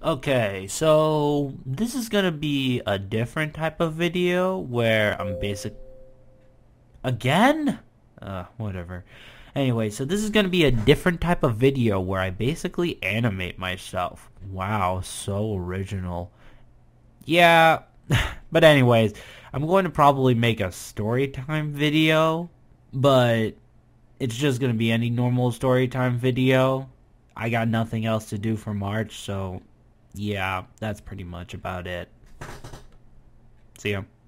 Okay, so this is gonna be a different type of video where I'm basic again? Whatever. Anyway, so this is gonna be a different type of video where I basically animate myself. Wow, so original. Yeah, but anyways, I'm going to probably make a story time video, but it's just gonna be any normal story time video. I got nothing else to do for March, so yeah, that's pretty much about it. See ya.